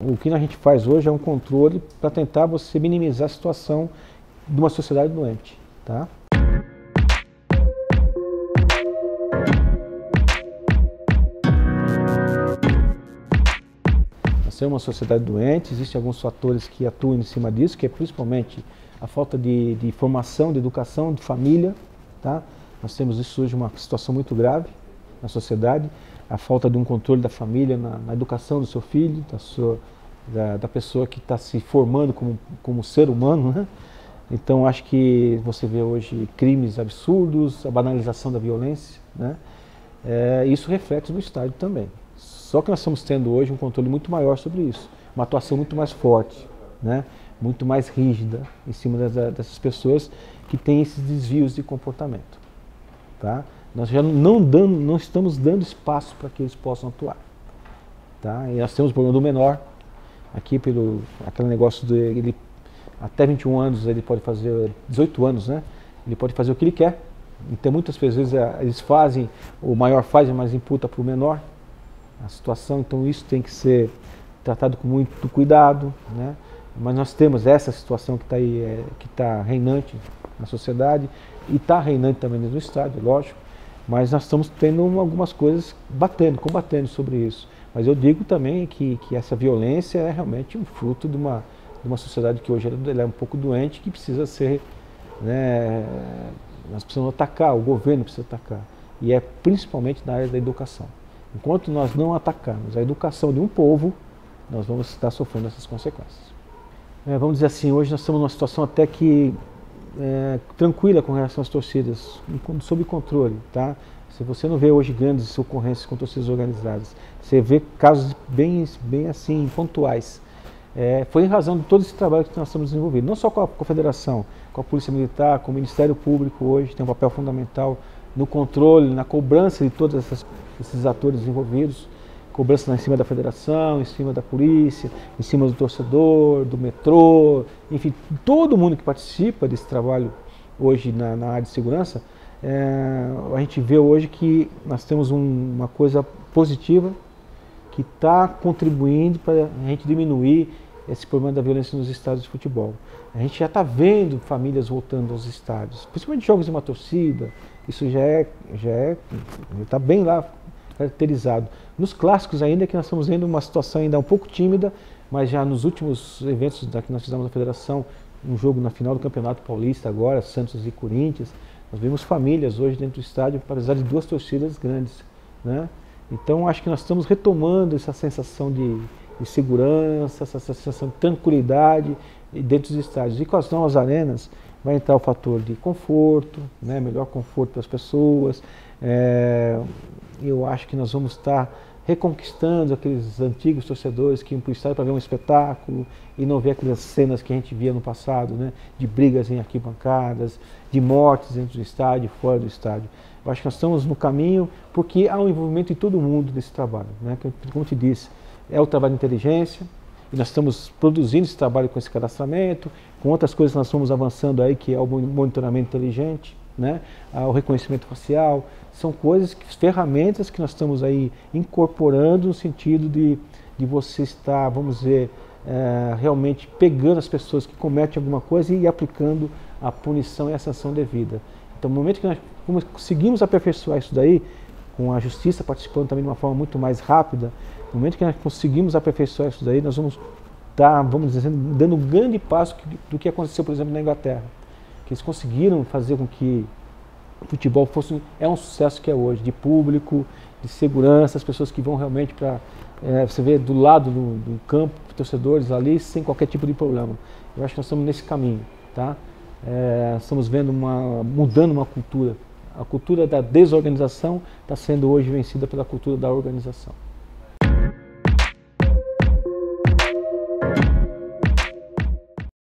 O que a gente faz hoje é um controle para tentar você minimizar a situação de uma sociedade doente, tá? Nós temos uma sociedade doente, existem alguns fatores que atuam em cima disso, que é principalmente a falta de formação, de educação, de família, tá? Nós temos isso hoje uma situação muito grave na sociedade, a falta de um controle da família na educação do seu filho, da pessoa que está se formando como ser humano, né? Então acho que você vê hoje crimes absurdos, a banalização da violência, né? Isso reflete no estádio também. Só que nós estamos tendo hoje um controle muito maior sobre isso, uma atuação muito mais forte, né? Muito mais rígida em cima dessas pessoas que têm esses desvios de comportamento, tá? Nós já não estamos dando espaço para que eles possam atuar, tá? E nós temos o problema do menor, aqui aquele negócio ele até 21 anos ele pode fazer, 18 anos, né? Ele pode fazer o que ele quer. Então muitas vezes eles fazem, o maior faz, mas imputa para o menor a situação. Então isso tem que ser tratado com muito cuidado, né? Mas nós temos essa situação que está aí, que está reinante na sociedade e está reinante também no estádio, lógico. Mas nós estamos tendo algumas coisas combatendo sobre isso. Mas eu digo também que essa violência é realmente um fruto de uma sociedade que hoje ela é um pouco doente, que precisa ser, né, nós precisamos atacar, o governo precisa atacar. E é principalmente na área da educação. Enquanto nós não atacarmos a educação de um povo, nós vamos estar sofrendo essas consequências. Vamos dizer assim, hoje nós estamos numa situação até que tranquila com relação às torcidas, sob controle, tá? Se você não vê hoje grandes ocorrências com torcidas organizadas, você vê casos bem assim, pontuais. Foi em razão de todo esse trabalho que nós estamos desenvolvendo, não só com a Confederação, com a Polícia Militar, com o Ministério Público hoje, tem um papel fundamental no controle, na cobrança de todos esses atores envolvidos, cobrança em cima da Federação, em cima da Polícia, em cima do torcedor, do metrô, enfim, todo mundo que participa desse trabalho hoje na área de segurança. A gente vê hoje que nós temos uma coisa positiva que está contribuindo para a gente diminuir esse problema da violência nos estádios de futebol. A gente já está vendo famílias voltando aos estádios, principalmente jogos de uma torcida, isso já está bem lá caracterizado. Nos clássicos ainda que nós estamos vendo uma situação ainda um pouco tímida, mas já nos últimos eventos que nós fizemos na Federação, um jogo na final do Campeonato Paulista agora, Santos e Corinthians, nós vemos famílias hoje dentro do estádio, apesar de duas torcidas grandes, né? Então acho que nós estamos retomando essa sensação de segurança, essa sensação de tranquilidade dentro dos estádios. E com as novas arenas vai entrar o fator de conforto, né? Melhor conforto para as pessoas. Eu acho que nós vamos estar reconquistando aqueles antigos torcedores que iam para o estádio para ver um espetáculo e não ver aquelas cenas que a gente via no passado, né? De brigas em arquibancadas, de mortes dentro do estádio, fora do estádio. Eu acho que nós estamos no caminho porque há um envolvimento de todo mundo nesse trabalho, né? Como eu te disse, é o trabalho de inteligência e nós estamos produzindo esse trabalho com esse cadastramento, com outras coisas que nós estamos avançando aí, que é o monitoramento inteligente, né? O reconhecimento facial, são coisas, ferramentas que nós estamos aí incorporando no sentido de você estar, vamos dizer, realmente pegando as pessoas que cometem alguma coisa e aplicando a punição e a sanção devida. Então, no momento que nós conseguimos aperfeiçoar isso daí, com a justiça participando também de uma forma muito mais rápida, no momento que nós conseguimos aperfeiçoar isso daí, nós vamos estar, vamos dizer, dando um grande passo do que aconteceu, por exemplo, na Inglaterra, que eles conseguiram fazer com que o futebol é um sucesso que é hoje, de público, de segurança, as pessoas que vão realmente para, você vê do lado do campo, torcedores ali, sem qualquer tipo de problema. Eu acho que nós estamos nesse caminho, tá? Estamos vendo mudando uma cultura. A cultura da desorganização está sendo hoje vencida pela cultura da organização.